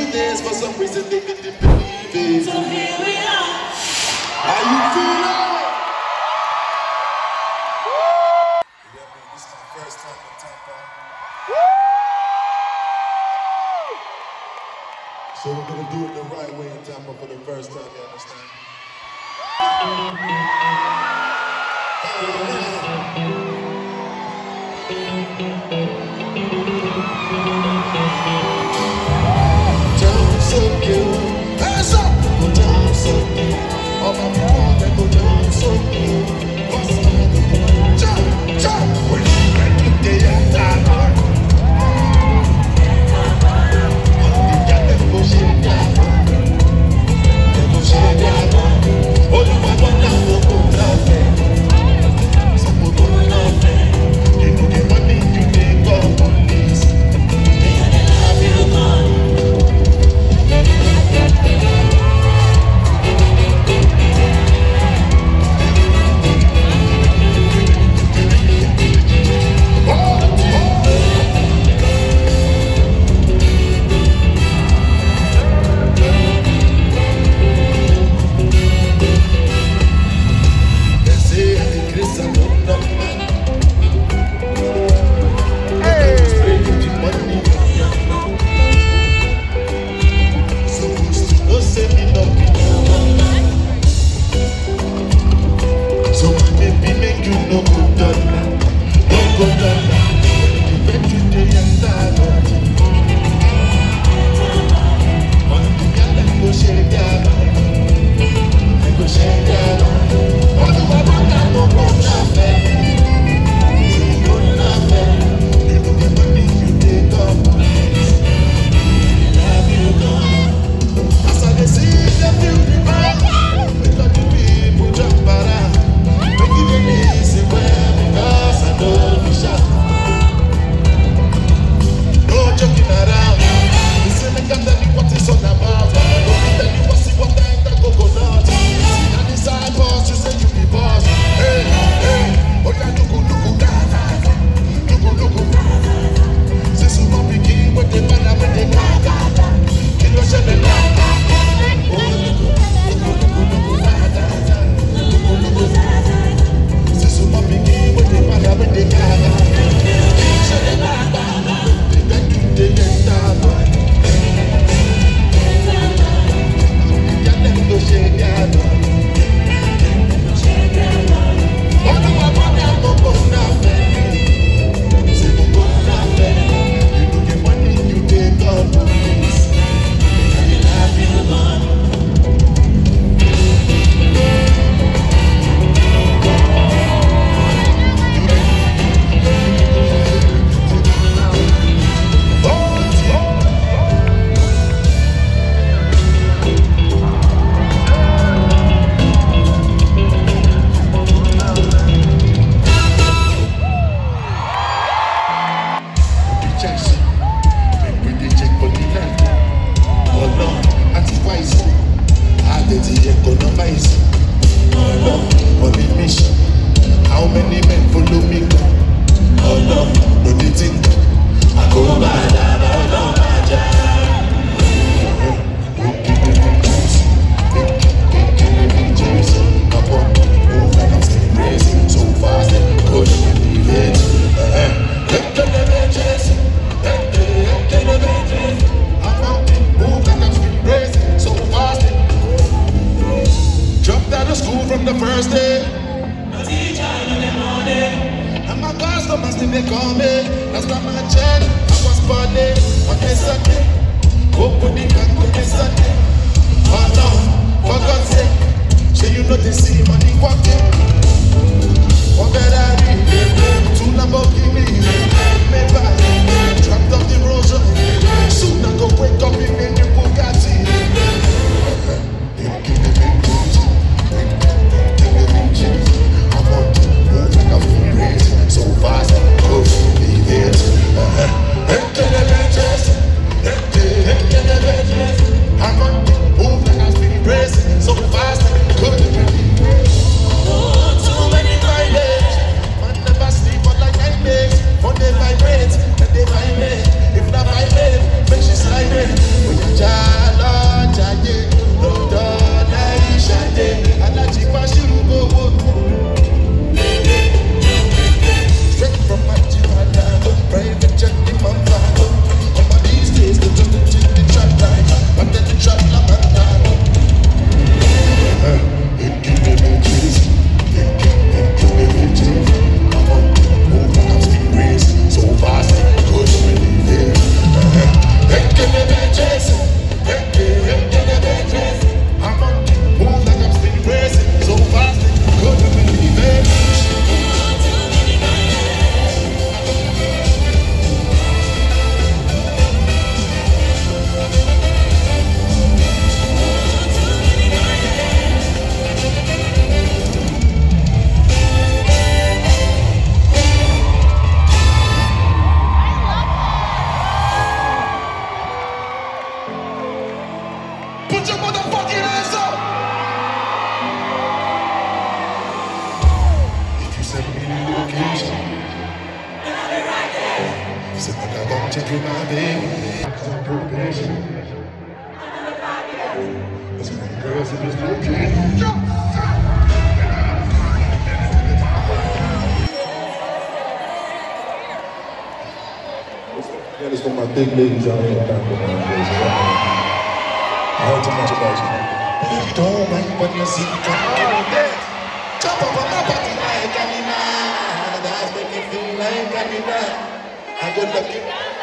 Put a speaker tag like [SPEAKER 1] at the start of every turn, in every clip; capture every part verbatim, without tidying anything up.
[SPEAKER 1] days, for some reason they didn't believe it. So here we are. How you feeling? Yeah, man, this is my first time in Tampa. So we're gonna do it the right way in Tampa for the first time, you understand? Down so cute, hands up! Go down so cute. All my people that go down so cute. What's the jump, jump? When you get to the end, they go shake down. They go shake down. Oh, you want one down, go down there. So go down there. You know the money you take off on this. They have you money.
[SPEAKER 2] So fast, good. Oh, too many mileage. Man, never
[SPEAKER 1] come check you, my baby. Cause I'm probation. There's many girls in this location. Yeah, this for my big ladies out here. I heard too much about you. But if you don't mind what you see, come give me that. Jump up on my body like animal. That's make you feel like animal. I go lucky.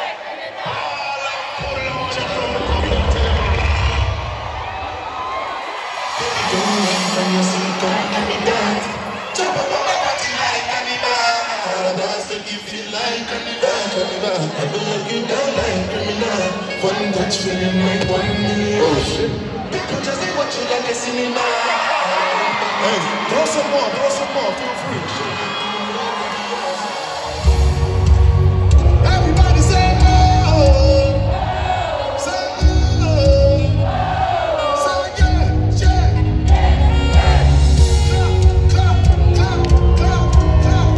[SPEAKER 1] Don't mind when you see, come give me that. Jump up on my body like animal. That's make you feel like animal. I go look you down like criminal. One touch feeling like one million. Oh shit. People just they watch you like a cinema. Hey, throw some more, throw some more, feel free. Everybody say oh. Say oh. Say yeah, yeah. Clap, clap, clap, clap, clap.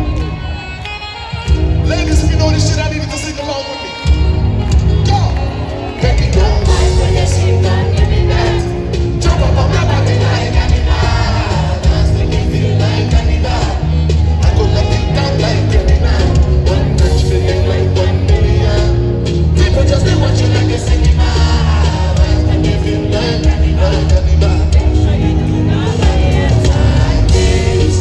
[SPEAKER 1] Ladies, if you know this shit, I need you to sing along with me. Go! Baby, don't mind when you sing, don't give me that. Jump up on my body like animal. Dance make me feel like animal. I go let it down like criminal. One touch feeling like one million. People just be watching like a cinema. Dance make me feel like animal, animal. Make sure you do not let it like this.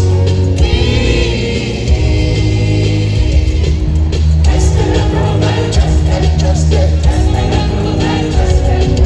[SPEAKER 1] Just it. Just make a prove and just it.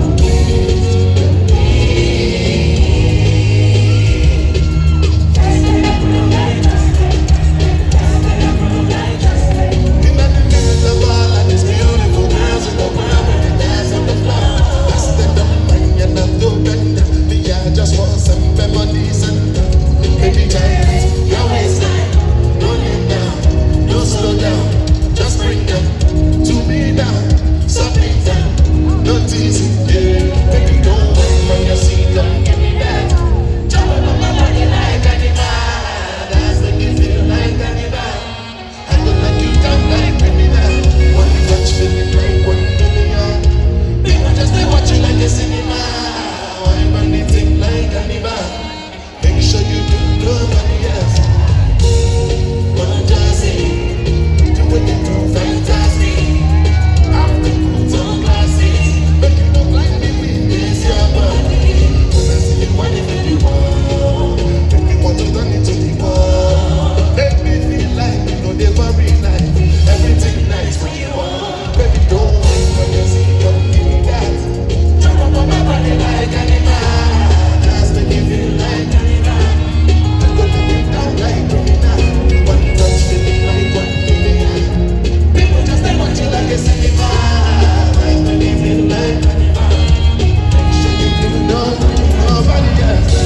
[SPEAKER 1] Just make a prove and just it. Just make a prove and just it. In the middle of all of these beautiful girls in the world when they dance on the floor, I stand up and you're not too bend. Me, I just want some memories and baby giants, your waistline. Don't lean down, don't slow down, just bring them. To me down, something down, not easy, yeah. Baby, don't wait when you see, come give me that. Jump up on my body like animal. That's make you feel like animal. I go knock you down like criminal. One touch feeling like one million. People just they watch you like a cinema. Why man they think like animal? Make sure you do nobody else. One just see, do what you do fantastic. Everything nice when you want. Baby, don't wait when you see, come give me that. Jump up on my body like animal. Dance make you feel like animal. I'm gonna be down like criminal. One touch feeling like one million. People just they watch you like a cinema. Dance make you feel like animal. Make sure you do nobody, nobody else.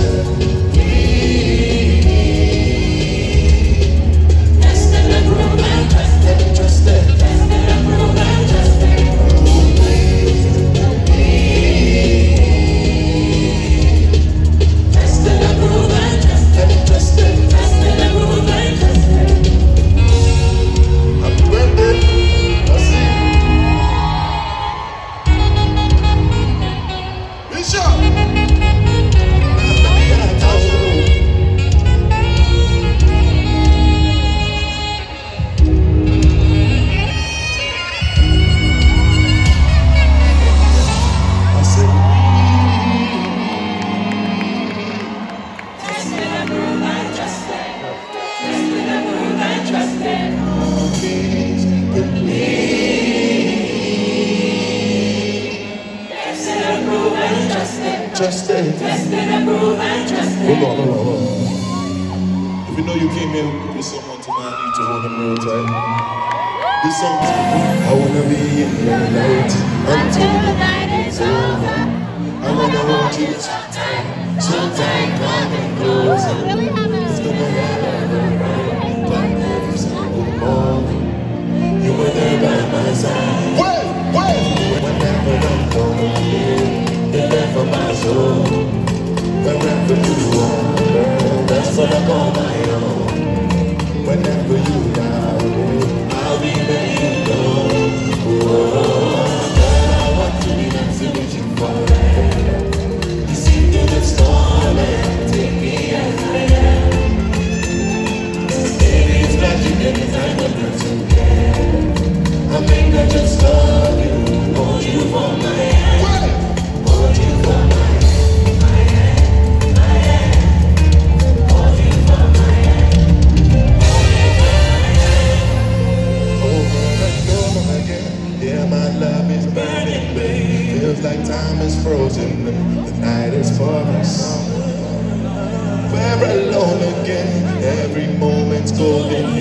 [SPEAKER 1] Just it. Just it, approve and trust it. Hold on, hold on, hold on. If you know you came here with someone tonight, I need to hold them real tight. This song is I wanna be in your light until the night is over. I wanna hold you so tight, so tight, come and closer. It's gonna happen right, like every single morning. You were there by my side. Wait, wait. Whenever I'm going, you're there for my soul. Wherever you are, girl, that's what I call my own. Whenever you are, I'll be there.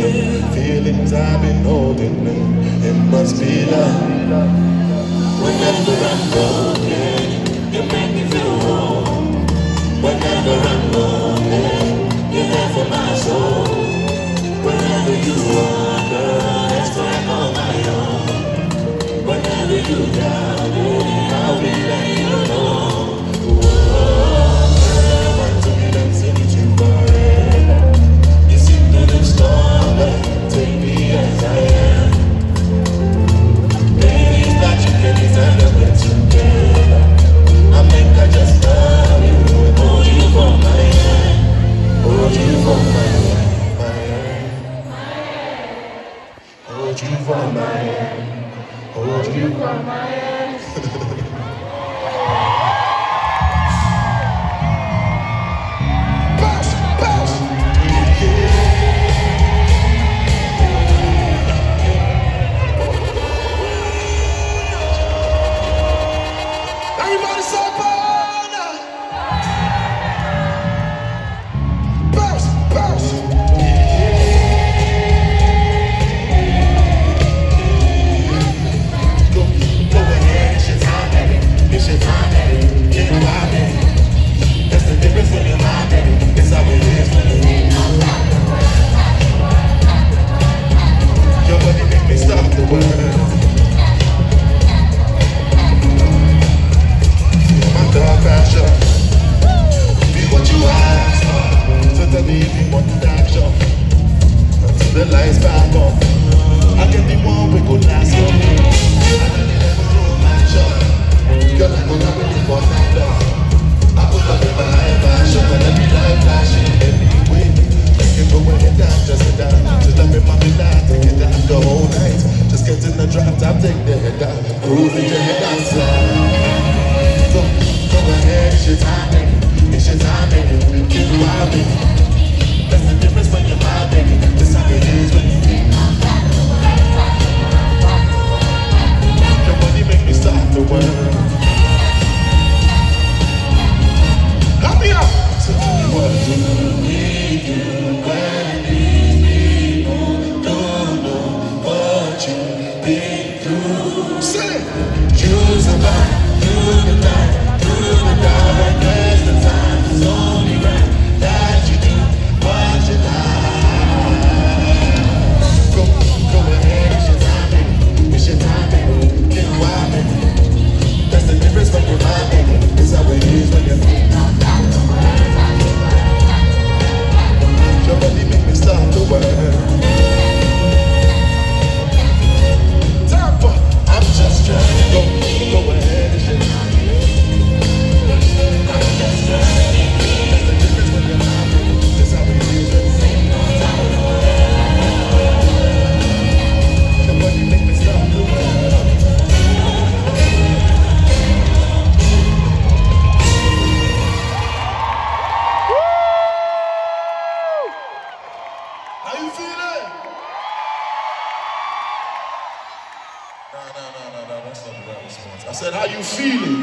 [SPEAKER 1] Feelings I've been holding in, it must be love. Whenever I'm broken, you make me feel wrong. Whenever I'm lonely, you're there for my soul. Whenever you wander, it's like on my own. Whenever you doubt it, I'll be letting you know. Hold you for my hand, hold you for my hand. Bounce, bounce. Everybody say Bona. Bounce, bounce. The lights back on. I get the one we go last on. I know they never throw my shot. Girl, I go down with you for that dog. I put up in my life fashion, but every life flashing anyway. Make it go when you dance, just sit down. Just let me mommy down, take it down the whole night. Just get in the drop top, take the head down. Cruise into your dance line. Go, go ahead, it's your time, baby. It's your time, baby. Keep vibing. That's the difference when you're my baby. This how it is when you feel. Your body make me stop the world. Help me out. So tell me what do we do when these people don't know what you've been through? Say it. Choose a man, through the night, through the darkness, the time is only right that you do what you like. Go, go ahead, it's your time, baby. It's your time, baby. Get wild, baby. That's the difference when you're my baby. It's how it is when you're your body make me stop the world. Time for, I'm just trying to go, go ahead, it's your time. I'm just trying to go. That's the difference when you're my baby. That's how it is when you're your body make me stop the world. How you feeling? No, no, no, no, no, that's not the right response. I said, how you feeling?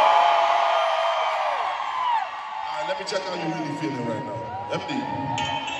[SPEAKER 1] All right, let me check how you really feeling right now. M D.